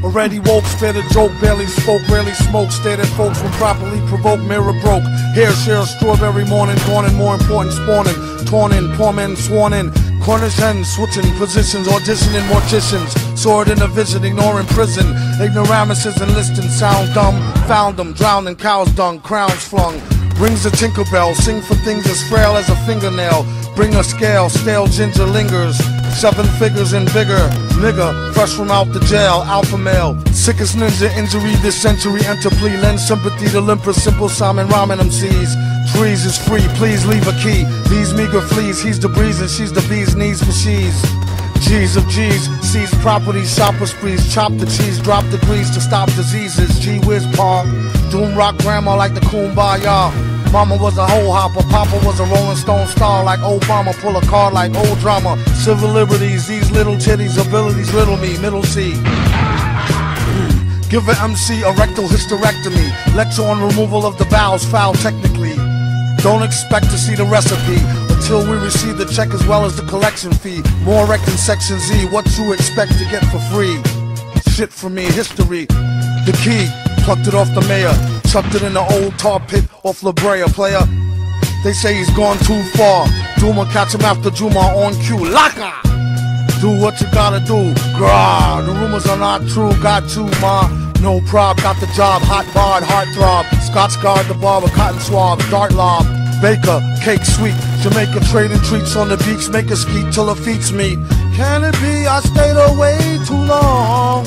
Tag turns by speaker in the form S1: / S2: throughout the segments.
S1: Already woke, spared a joke, barely spoke, rarely smoked, stared at folks when properly provoked, mirror broke. Hair share strawberry morning, dawning, more important, spawning, torn in, poor men sworn in. Cornish hens, switching positions, auditioning morticians. Sword in a vision, ignoring prison. Ignoramuses enlisting, sound dumb. Found them, drowned in cow's dung, crowns flung. Rings a Tinkerbell, sing for things as frail as a fingernail. Bring a scale, stale ginger lingers. 7 figures and bigger, nigga, fresh from out the jail, alpha male. Sickest ninja injury this century, enter plea. Lend sympathy to limpers, simple Simon Ramen MCs. Trees is free, please leave a key. These meager fleas, he's the breeze and she's the bee's knees for she's. G's of G's, seize properties, shopper sprees, chop the cheese, drop the grease to stop diseases. Gee whiz park, doom rock grandma like the Kumbaya. Mama was a hoe hopper, Papa was a Rolling Stone star like Obama. Pull a card like old drama. Civil liberties, these little titties, abilities riddle me, middle C. Give an MC a rectal hysterectomy. Lecture on removal of the bowels, foul technically. Don't expect to see the recipe until we receive the check as well as the collection fee. More wrecked in Section Z, what you expect to get for free? Shit for me, history. The key, plucked it off the mayor. Chucked it in the old tar pit off La Brea, player. They say he's gone too far. Duma catch him after Juma on cue. Laka! Do what you gotta do. Grah, the rumors are not true. Got you, ma. No prob, got the job. Hot barred, heart throb. Scotch guard, the barber, cotton swab. Dart lob. Baker, cake sweet. Jamaica trading treats on the beach. Make a skeet till her feet meet. Can it be I stayed away too long?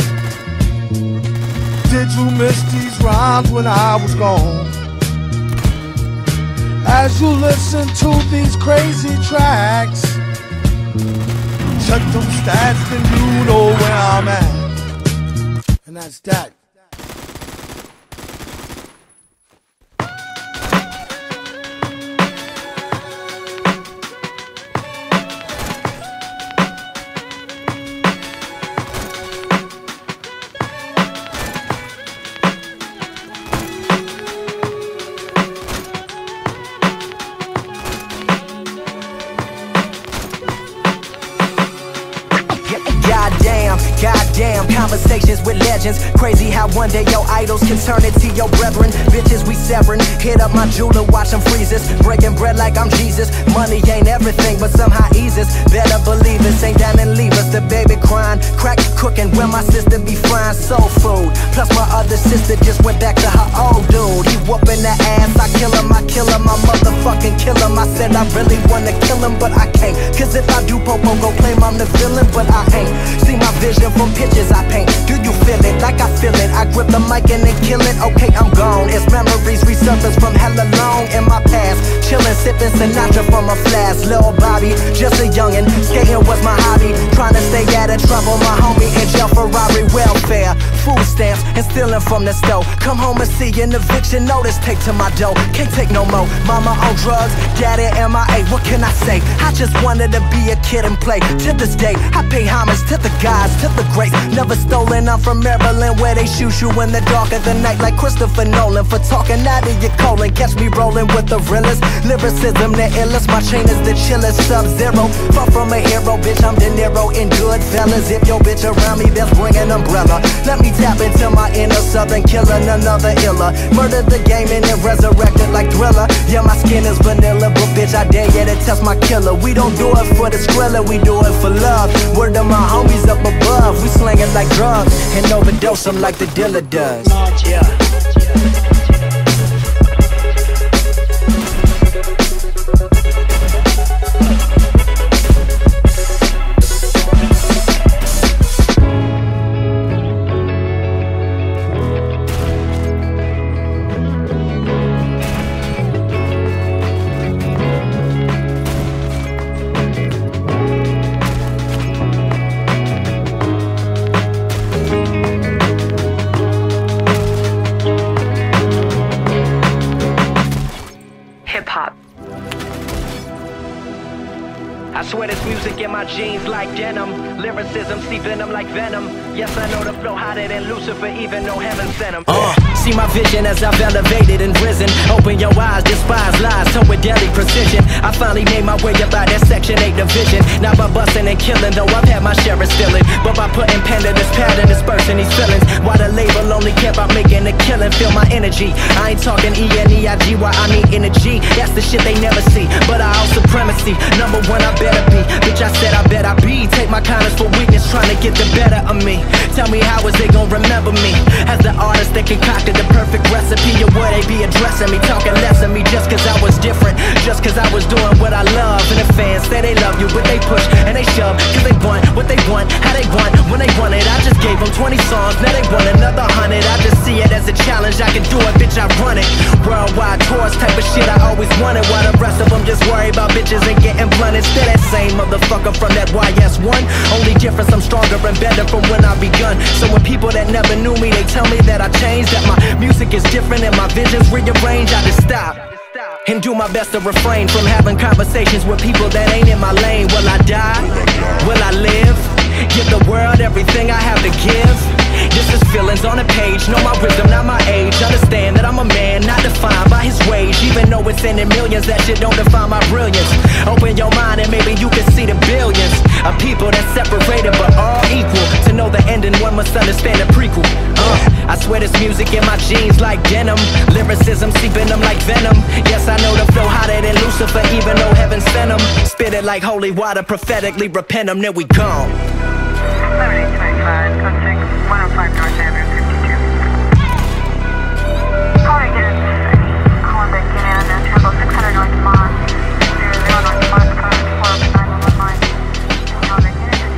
S1: Did you miss these rhymes when I was gone? As you listen to these crazy tracks, check them stats, then you know where I'm at. And that's that.
S2: Goddamn, conversations with legends. Crazy how one day your idols can turn into your brethren. Bitches we severing, hit up my jeweler, watch them freeze us. Breaking bread like I'm Jesus. Money ain't everything, but somehow eases. Better believe us, ain't down and leave us. The baby crying, crack cooking, where my sister be frying soul food. Plus my other sister just went back to her old dude. He whooping the ass, I kill him, my motherfucking kill him. I said I really wanna kill him, but I can't. Cause if I do, Popo go claim I'm the villain, but I ain't. See my vision from pictures I paint. Do you feel it like I feel it? I grip the mic and then kill it. Okay, I'm gone. It's memories resurface from hella long in my past. Chillin', sippin' Sinatra from a flask. Lil' Bobby, just a youngin'. Skating was my hobby. Trying to stay out of trouble. My homie in jail, Ferrari welfare. Food stamps and stealing from the stove. Come home and see an eviction notice taped to my door. Can't take no more. Mama on drugs, daddy MIA. What can I say? I just wanted to be a kid and play. To this day, I pay homage to the gods, to the greats. Never stolen, I'm from Maryland, where they shoot you in the dark of the night like Christopher Nolan. For talking out of your colon, catch me rolling with the realest. Lyricism, the illest, my chain is the chillest. Sub-zero, far from a hero, bitch, I'm De Niro in Goodfellas. If your bitch around me, best bring an umbrella. Let me tap into my inner southern killer, another iller. Murder the game and then resurrect it like Thriller. Yeah, my skin is vanilla, but bitch, I dare you to test my killer. We don't do it for the skrilla, we do it for love. Word to my homies up above, we slang it like drugs and overdose them like the dealer does. Yeah. I swear this music in my jeans like denim. Lyricism, see venom like venom. Yes, I know the flow hotter than Lucifer, even though heaven sent him. See my vision as I've elevated and risen. Open your eyes, despise lies, so with deadly precision. I finally made my way up out that Section 8 division. Not by busting and killing, though I've had my share of stealing, but by putting pen to this pad and dispersing these feelings. Why the label only care about making a killing? Feel my energy. I ain't talking E-N-E-I-G, why I mean energy. That's the shit they never see, but I own supremacy. Number one, I better be. Bitch, I said I bet I be. Take my kindness for weakness, trying to get the better of me. Tell me how is they gon' remember me? As the artist that concocted the perfect recipe, or would they be addressing me, talking less of me just cause I was different, just cause I was doing what I love? And the fans say they love you, but they push and they shove, cause they want what they want, how they want, when they want it. I just gave them 20 songs, now they want another 100. I just see it as a challenge, I can do it, bitch, I run it. Worldwide tours type of shit I always wanted, while the rest of them just worry about bitches and getting blunt. Instead that same motherfucker from that YS1. Only difference, I'm stronger and better from when I begun. So when people that never knew me, they tell me that I changed, that my music is different and my vision's rearranged, I just stop and do my best to refrain from having conversations with people that ain't in my lane. Will I die? Will I live? Give the world everything I have to give. This is feelings on a page, know my wisdom, not my age. Understand that I'm a man, not defined by his wage. Even though it's in the millions, that shit don't define my brilliance. Open your mind and maybe you can see the billions of people that separated but all equal. To know the ending, one must understand the prequel. I swear this music in my jeans like denim. Lyricism seeping them like venom. Yes, I know the flow hotter than Lucifer, even though heaven sent them. Spit it like holy water, prophetically repent them, then we gone.
S3: 7825, code 6, 105 North Avenue, 52. Calling again, calling back in and Temple 600 North Mont, 00 North Mont, code 40911. Calling back in and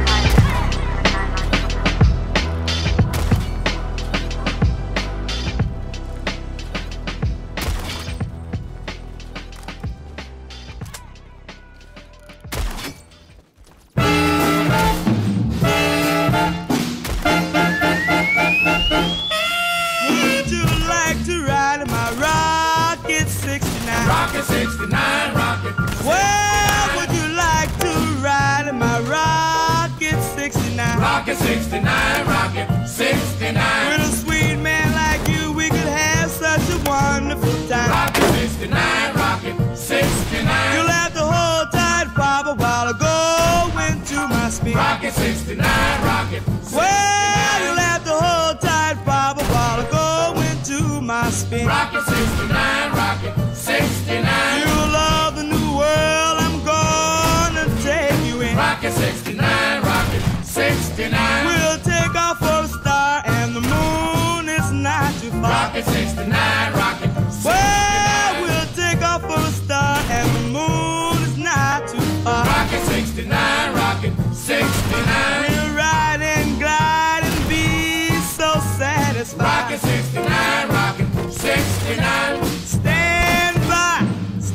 S4: 69 rocket.
S5: Well, would you like to ride in my rocket 69?
S4: Rocket 69, rocket 69.
S5: With a sweet man like you, we could have such a wonderful time.
S4: Rocket 69, rocket 69.
S5: You'll have to hold tight, Papa, while I go into my spin.
S4: Rocket 69, rocket 69.
S5: Well, you'll have to hold tight, Papa, while I go into my spin.
S4: Rocket 69, rocket 69.
S5: You'll love the new world I'm gonna take you in.
S4: Rocket 69, rocket 69.
S5: We'll take off for a star and the moon is not too far.
S4: Rocket 69, rocket 69.
S5: Well, we'll take off for a star and the moon is not too far.
S4: Rocket 69, rocket 69.
S5: We'll ride and glide and be so satisfied.
S4: Rocket 69, rocket 69.
S5: Stand by,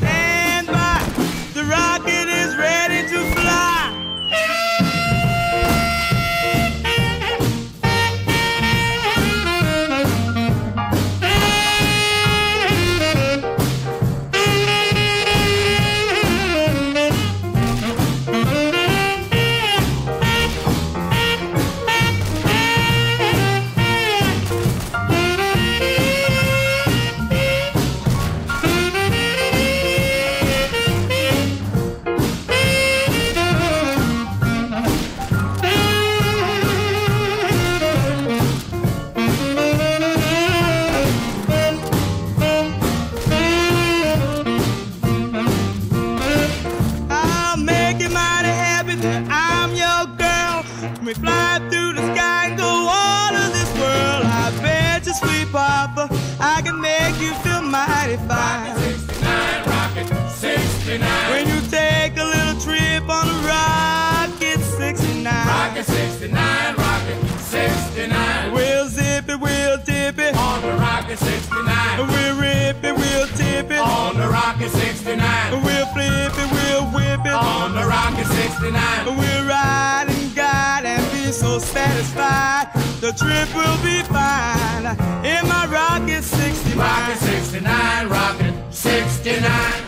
S5: the rocket is ready to fly. We fly through the sky and go all of this world. I bet you, sweet Papa, I can make you feel mighty fine.
S4: Rocket 69, rocket 69.
S5: When you take a little trip on a rocket 69.
S4: Rocket 69, rocket 69.
S5: We'll zip it, we'll dip it
S4: on the rocket 69.
S5: We'll rip it, we'll tip it
S4: on the rocket 69.
S5: We'll flip it, we'll whip it
S4: on the rocket 69.
S5: We'll ride and guide and be so satisfied. The trip will be fine in my rocket 69.
S4: Rocket 69, rocket 69.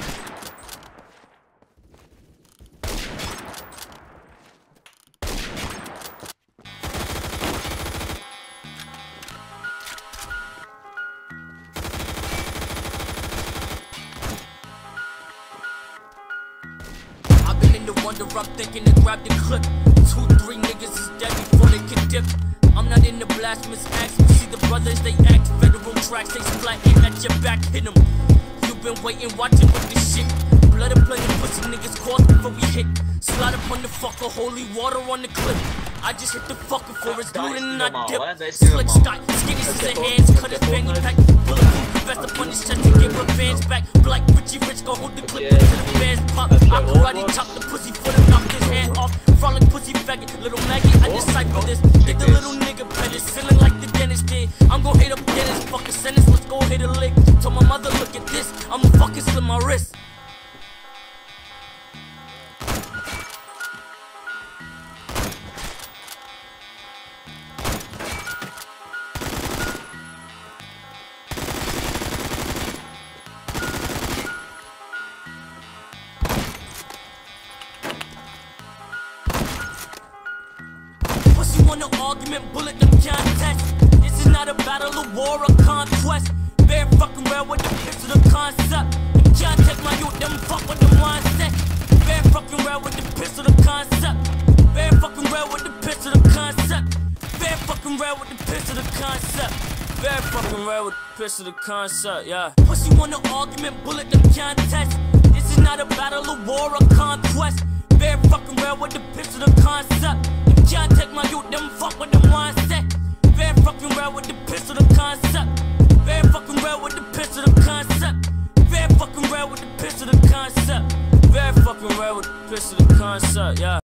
S6: I've been in the wonder, I'm thinking to grab the clip. 2, 3 niggas is dead before they can dip. I'm
S7: I'm not in the blasphemous acts. You see the brothers, they act federal tracks. They splatting at your back, hit them. You been waiting, watching with this shit. Blood and blood and pussy niggas caught before we hit. Slide up on the fucker, holy water on the clip. I just hit the fucker for his loot and I dip. Slick Scott, skinny scissor hands, cut his fanny pack. Bulletproof vest up on his chest to get revenge back. Black Richie Rich gon' hold the clip until the bands pop. I karate chop the pussy for the knock his hand off. Frolic pussy faggot, little Maggie, I decipher this. Get the little nigga petted, feeling like the dentist did. I'm gon' hit up Dennis, fucking sentence, let's go hit a lick. Told my mother, look at this, I'ma fucking slit my wrist. Pussy want no argument, bullet them can't test. This is not a battle, a war, a conquest. Bare fucking rare with the pistol, the concept. Them can't take my youth, them fuck with the mindset. Bare fucking rare with the pistol, the concept. Bare fucking rare with the pistol, the concept. Bare fucking rare with the pistol, the concept. Bare fucking rare with the pistol, the concept, yeah. Pussy want no argument, bullet them can't test. This is not a battle, a war, a conquest. Bare fucking rare with the pistol, the concept. Can't take my youth, them fuck with the mindset. Very fucking rare with the pistol, the concept. Very fucking rare with the pistol, the concept. Very fucking rare with the pistol, the concept. Very fucking rare with the pistol, the concept, yeah.